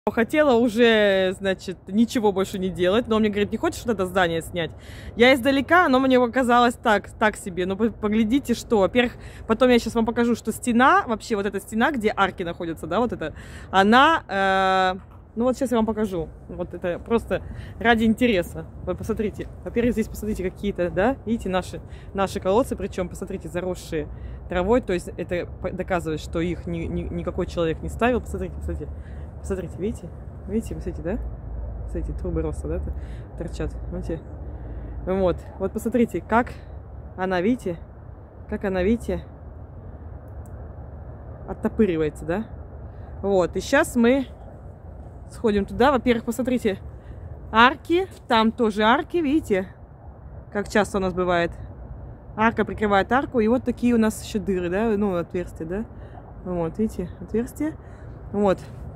Хотела уже, значит, ничего больше не делать, но он мне говорит, не хочешь вот это здание снять? Я издалека, оно мне показалось так себе. Ну, поглядите, что. Во-первых, потом я сейчас вам покажу, что стена, вообще вот эта стена, где арки находятся, да, вот это, она, ну вот сейчас я вам покажу. Вот это просто ради интереса. Вы посмотрите. Во-первых, здесь посмотрите какие-то, да, видите, наши колодцы, причем, посмотрите, заросшие травой, то есть это доказывает, что их никакой человек не ставил. Посмотрите, посмотрите. Посмотрите, видите? Видите, посмотрите, да? Смотрите, трубы роста, да, торчат. Видите? Вот. Вот посмотрите, как она, видите? Как она, видите? Оттопыривается, да? Вот. И сейчас мы сходим туда. Во-первых, посмотрите, арки. Там тоже арки, видите? Как часто у нас бывает. Арка прикрывает арку. И вот такие у нас еще дыры, да? Ну, отверстия, да? Вот, видите? Отверстия. Вот.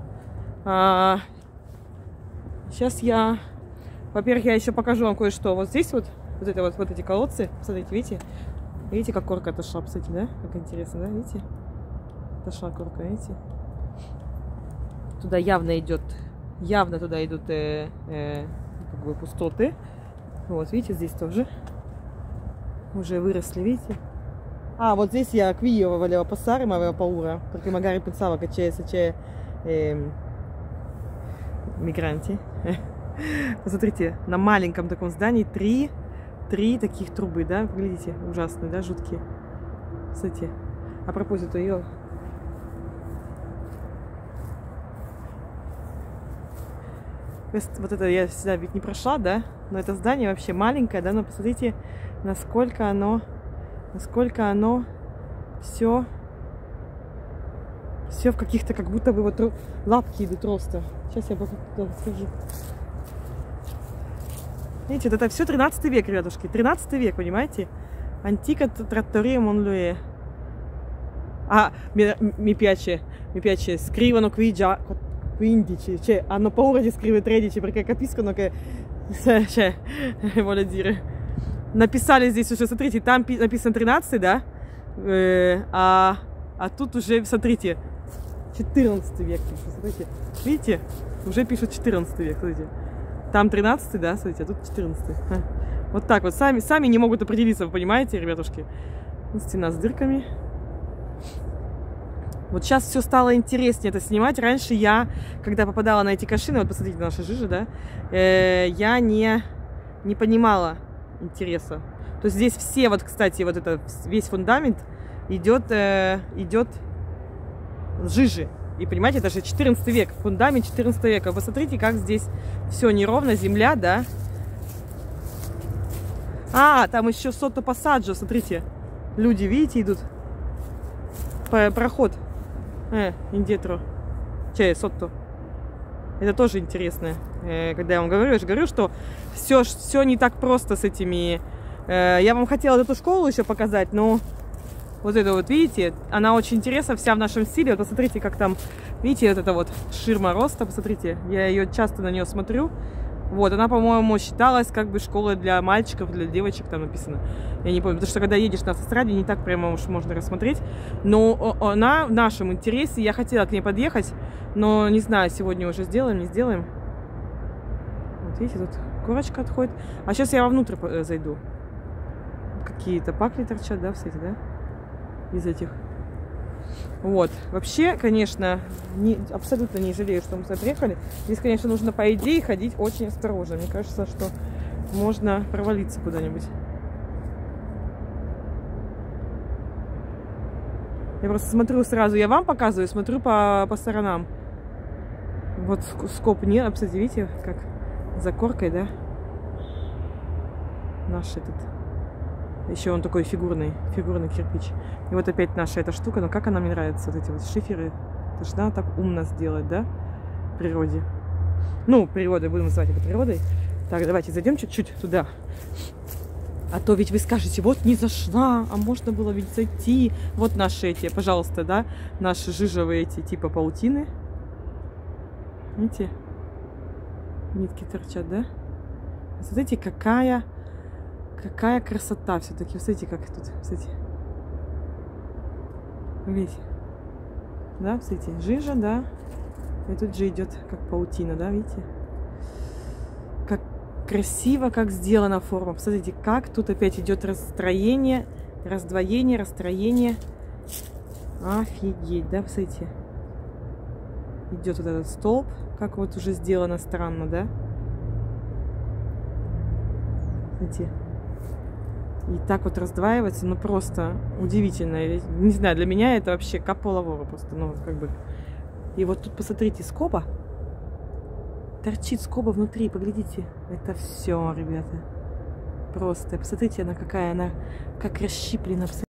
Сейчас я, во-первых, я еще покажу вам кое-что. Вот здесь вот эти колодцы, посмотрите, видите? Видите, как корка отошла, кстати, да? Как интересно, да? Видите? Отошла корка, видите? Туда явно идет, туда идут как бы пустоты. Вот, видите, здесь тоже уже выросли, видите? Вот здесь я qui volevo passare, ma avevo paura, perché magari pensavo che c'è мигранты. Посмотрите, на маленьком таком здании три таких трубы, да, видите, ужасные, да, жуткие. Кстати, а пропозиту ее. Вот это я сюда ведь не прошла, да, но это здание вообще маленькое, да, но посмотрите, насколько оно все в каких-то, как будто бы вот лапки идут роста. Сейчас я скажу. Видите, вот это все 13 век, ребятушки. 13 век, понимаете? Антика траттория Монлуэ. Mi piace, scrivono qui già 15, cioè hanno paura di scrivere 13 perché capiscono che, cioè, voglio dire, написали здесь уже, смотрите, там написано 13, да, а тут уже, смотрите, 14 век, смотрите, видите, уже пишут 14 век, смотрите, там 13, да, смотрите, а тут 14. Вот так вот, сами не могут определиться, вы понимаете, ребятушки? Стена с дырками. Вот сейчас все стало интереснее это снимать. Раньше я, когда попадала на эти кашины, вот посмотрите, наши жижи, да, я не понимала интереса. То есть здесь все, вот, кстати, вот это, весь фундамент идет жижи. И понимаете, это же 14 век, фундамент 14 века. Вы посмотрите, как здесь все неровно, земля, да. Там еще сотто пассаджо, смотрите. Люди, видите, идут. Проход. Индетро. Сотто. Это тоже интересно. Когда я вам говорю, я же говорю, что все не так просто с этими. Я вам хотела эту школу еще показать, но вот это вот, видите, она очень интересна, вся в нашем стиле. Вот посмотрите, как там, видите, вот эта вот ширма роста, посмотрите. Я ее часто на нее смотрю. Вот, она, по-моему, считалась как бы школой для мальчиков, для девочек, там написано. Я не помню, потому что когда едешь на автостраде, не так прямо уж можно рассмотреть. Но она в нашем интересе, я хотела к ней подъехать, но не знаю, сегодня уже сделаем, не сделаем. Вот видите, тут корочка отходит. А сейчас я вовнутрь зайду. Какие-то пакли торчат, да, кстати, да? Из этих. Вот. Вообще, конечно, абсолютно не жалею, что мы сюда приехали. Здесь, конечно, нужно, по идее, ходить очень осторожно. Мне кажется, что можно провалиться куда-нибудь. Я просто смотрю сразу, я вам показываю, смотрю по сторонам. Вот скоп нет, кстати, видите, как за коркой, да? Наш этот. Еще он такой фигурный кирпич. И вот опять наша эта штука. Но как она мне нравится, вот эти вот шиферы. Это же надо так умно сделать, да? В природе. Ну, природой, будем называть это природой. Так, давайте зайдем чуть-чуть туда. А то ведь вы скажете, вот не зашла, а можно было ведь зайти. Вот наши эти, пожалуйста, да? Наши жижевые эти типа паутины. Видите? Нитки торчат, да? Смотрите, какая красота все-таки. Смотрите, как тут, смотрите. Видите? Да, смотрите, жижа, да. И тут же идет как паутина, да, видите? Как красиво, как сделана форма. Посмотрите, как тут опять идет расстроение, раздвоение, расстроение. Офигеть, да, посмотрите. Идет вот этот столб, как вот уже сделано странно, да? Смотрите. И так вот раздваивается, ну просто удивительно. Не знаю, для меня это вообще капо-лавора просто, ну как бы. И вот тут посмотрите, скоба. Торчит скоба внутри, поглядите. Это все, ребята. Просто, посмотрите, она какая, она как расщиплена.